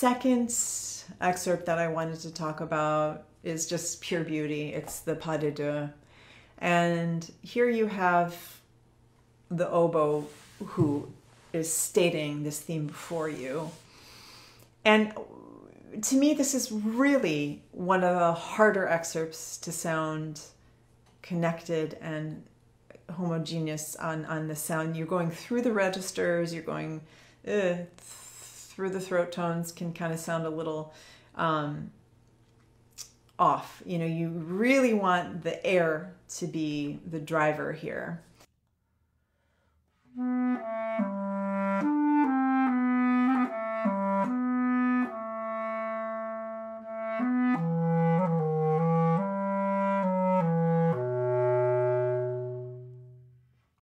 second excerpt that I wanted to talk about is just pure beauty. It's the pas de deux. And here you have the oboe who is stating this theme before you. And to me, this is really one of the harder excerpts to sound connected and homogeneous on the sound. You're going through the registers, you're going through the throat tones, can kind of sound a little off. You know, you really want the air to be the driver here.